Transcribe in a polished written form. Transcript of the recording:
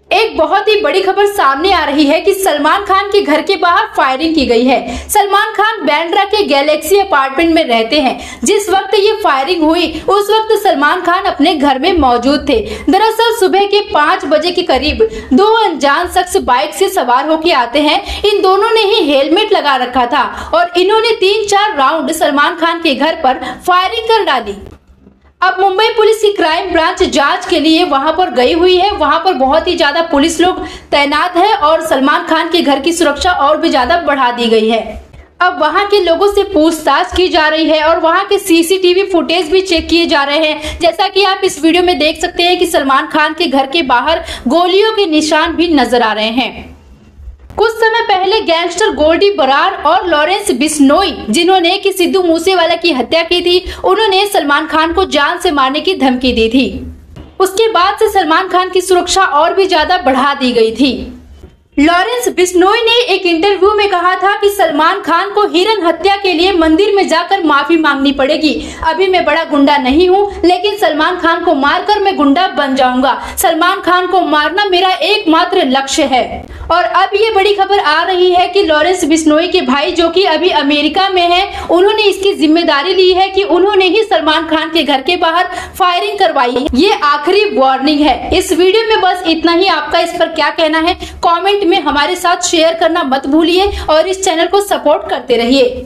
एक बहुत ही बड़ी खबर सामने आ रही है कि सलमान खान के घर के बाहर फायरिंग की गई है। सलमान खान बांद्रा के गैलेक्सी अपार्टमेंट में रहते हैं। जिस वक्त ये फायरिंग हुई उस वक्त सलमान खान अपने घर में मौजूद थे। दरअसल सुबह के 5 बजे के करीब दो अनजान शख्स बाइक से सवार होकर आते हैं। इन दोनों ने ही हेलमेट लगा रखा था और इन्होंने 3-4 राउंड सलमान खान के घर पर फायरिंग कर डाली। अब मुंबई पुलिस की क्राइम ब्रांच जांच के लिए वहां पर गई हुई है। वहां पर बहुत ही ज्यादा पुलिस लोग तैनात है और सलमान खान के घर की सुरक्षा और भी ज्यादा बढ़ा दी गई है। अब वहां के लोगों से पूछताछ की जा रही है और वहां के सीसीटीवी फुटेज भी चेक किए जा रहे हैं। जैसा कि आप इस वीडियो में देख सकते हैं कि सलमान खान के घर के बाहर गोलियों के निशान भी नजर आ रहे हैं। कुछ समय पहले गैंगस्टर गोल्डी बरार और लॉरेंस बिश्नोई, जिन्होंने कि सिद्धू मूसेवाला की हत्या की थी, उन्होंने सलमान खान को जान से मारने की धमकी दी थी। उसके बाद से सलमान खान की सुरक्षा और भी ज्यादा बढ़ा दी गई थी। लॉरेंस बिश्नोई ने एक इंटरव्यू में कहा था कि सलमान खान को हिरन हत्या के लिए मंदिर में जाकर माफी मांगनी पड़ेगी। अभी मैं बड़ा गुंडा नहीं हूँ, लेकिन सलमान खान को मारकर मैं गुंडा बन जाऊंगा। सलमान खान को मारना मेरा एकमात्र लक्ष्य है। और अब ये बड़ी खबर आ रही है कि लॉरेंस बिश्नोई के भाई, जो कि अभी अमेरिका में हैं, उन्होंने इसकी जिम्मेदारी ली है कि उन्होंने ही सलमान खान के घर के बाहर फायरिंग करवाई है। ये आखिरी वार्निंग है। इस वीडियो में बस इतना ही। आपका इस पर क्या कहना है कमेंट में हमारे साथ शेयर करना मत भूलिए और इस चैनल को सपोर्ट करते रहिए।